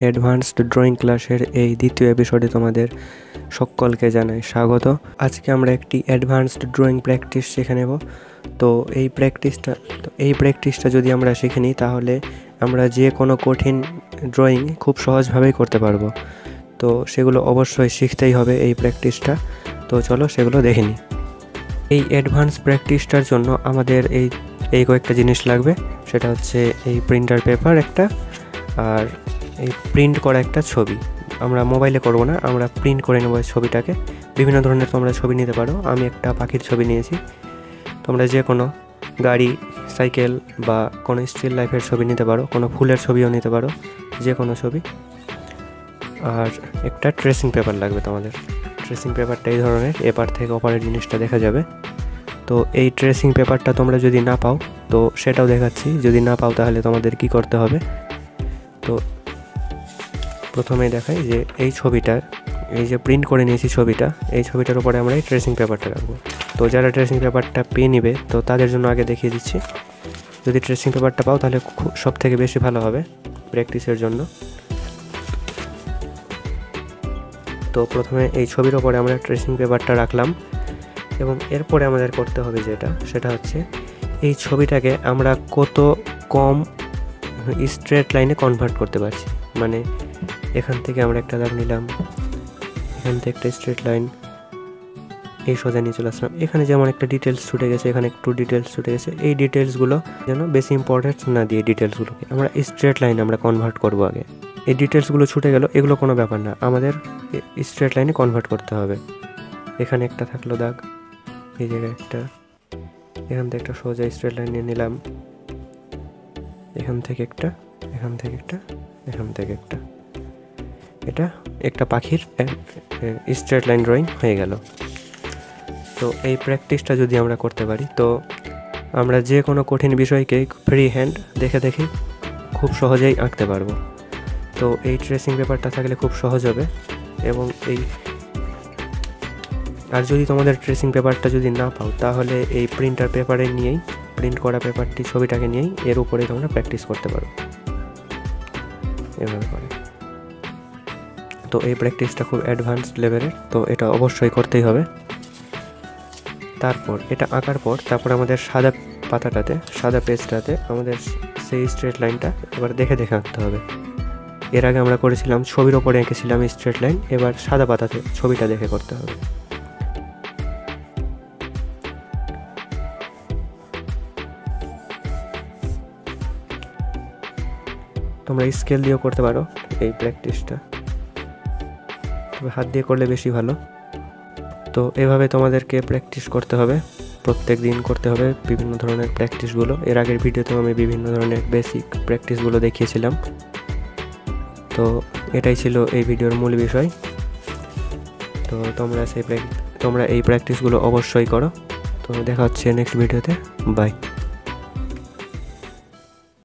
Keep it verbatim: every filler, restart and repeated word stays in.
Advanced drawing ক্লাসের এই দ্বিতীয় এপিসোডে তোমাদের সকলকে জানাই স্বাগত। আজকে আমরা একটি অ্যাডভান্সড ড্রয়িং প্র্যাকটিস শিখে নেব। তো এই প্র্যাকটিসটা তো এই প্র্যাকটিসটা যদি আমরা শিখে নিই তাহলে আমরা যে কোনো কঠিন ড্রয়িং খুব সহজভাবেই করতে পারবো। তো সেগুলো অবশ্যই শিখতেই হবে এই প্র্যাকটিসটা। তো চলো সেগুলো দেখে নিই। এই অ্যাডভান্স প্র্যাকটিসটার জন্য আমাদের এই এই কয়েকটা জিনিস লাগবে। সেটা হচ্ছে এই প্রিন্টার পেপার একটা, আর এই প্রিন্ট করা একটা ছবি। আমরা মোবাইলে করব না, আমরা প্রিন্ট করে নেব এই ছবিটাকে। বিভিন্ন ধরনের তোমরা ছবি নিতে পারো। আমি একটা পাখির ছবি নিয়েছি। তোমরা যে কোনো গাড়ি, সাইকেল বা কোনো স্টিল লাইফের ছবি নিতে পারো, কোনো ফুলের ছবিও নিতে পারো, যে কোনো ছবি। আর একটা ট্রেসিং পেপার লাগবে তোমাদের। ট্রেসিং পেপারটা এই ধরনের, এপার থেকে ওপারের জিনিসটা দেখা যাবে। তো এই ট্রেসিং পেপারটা তোমরা যদি না পাও তো সেটাও দেখাচ্ছি। যদি না পাও তাহলে তোমাদের কি করতে হবে। তো প্রথমেই দেখাই যে এই ছবিটা, এই যে প্রিন্ট করে নিয়েছি ছবিটা, এই ছবিটার উপরে আমরা এই ট্রেসিং পেপারটা রাখবো। তো যারা ট্রেসিং পেপারটা পেয়ে নিবে তো তাদের জন্য আগে দেখিয়ে দিচ্ছি। যদি ট্রেসিং পেপারটা পাও তাহলে সব থেকে বেশি ভালো হবে প্র্যাকটিসের জন্য। তো প্রথমে এই ছবির ওপরে আমরা ট্রেসিং পেপারটা রাখলাম এবং এরপরে আমাদের করতে হবে যেটা, সেটা হচ্ছে এই ছবিটাকে আমরা কত কম স্ট্রেট লাইনে কনভার্ট করতে পারছি। মানে এখান থেকে আমরা একটা দাগ নিলাম, এখান থেকে একটা স্ট্রেট লাইন, এই সোজা নিয়ে চলে আসলাম। এখানে যেমন একটা ডিটেলস ছুটে গেছে, এখানে একটু ডিটেলস ছুটে গেছে। এই ডিটেলসগুলো যেন বেশি ইম্পর্টেন্স না দিয়ে ডিটেলসগুলোকে আমরা স্ট্রেট লাইনে আমরা কনভার্ট করব আগে। এই ডিটেলসগুলো ছুটে গেল, এগুলো কোনো ব্যাপার না, আমাদের স্ট্রেট লাইনে কনভার্ট করতে হবে। এখানে একটা থাকলো দাগ, এই জায়গায় একটা, এখান থেকে একটা সোজা স্ট্রেট লাইন নিয়ে নিলাম, এখান থেকে একটা, এখান থেকে একটা, এখান থেকে একটা। এটা একটা পাখির স্ট্রেট লাইন ড্রয়িং হয়ে গেল। তো এই প্র্যাকটিসটা যদি আমরা করতে পারি তো আমরা যে কোনো কঠিন বিষয়কে ফ্রি হ্যান্ড দেখে দেখে খুব সহজেই আঁকতে পারবো। তো এই ট্রেসিং পেপারটা থাকলে খুব সহজ হবে। এবং এই আর যদি তোমাদের ট্রেসিং পেপারটা যদি না পাও তাহলে এই প্রিন্টার পেপারে নিয়েই, প্রিন্ট করা পেপারটি ছবিটাকে নিয়েই এর উপরে তোমরা প্র্যাকটিস করতে পারো এভাবে করে। তো এই প্র্যাকটিসটা খুব অ্যাডভান্সড লেভেলের, তো এটা অবশ্যই করতেই হবে। তারপর এটা আঁকার পর তারপর আমাদের সাদা পাতাটাতে, সাদা পেজটাতে আমাদের সেই স্ট্রেট লাইনটা এবার দেখে দেখে আঁকতে হবে। এর আগে আমরা করেছিলাম ছবির ওপরে এঁকেছিলাম স্ট্রেট লাইন, এবার সাদা পাতাতে ছবিটা দেখে করতে হবে। তোমরা স্কেল দিয়েও করতে পারো এই প্র্যাকটিসটা, তবে হাত দিয়ে করলে বেশি ভালো। তো এভাবে তোমাদেরকে প্র্যাকটিস করতে হবে, প্রত্যেক দিন করতে হবে বিভিন্ন ধরনের প্র্যাকটিসগুলো। এর আগের ভিডিওতেও আমি বিভিন্ন ধরনের বেসিক প্র্যাকটিসগুলো দেখিয়েছিলাম। তো এটাই ছিল এই ভিডিওর মূল বিষয়। তো তোমরা সেই তোমরা এই প্র্যাকটিসগুলো অবশ্যই করো। তো দেখা হচ্ছে নেক্সট ভিডিওতে। বাই।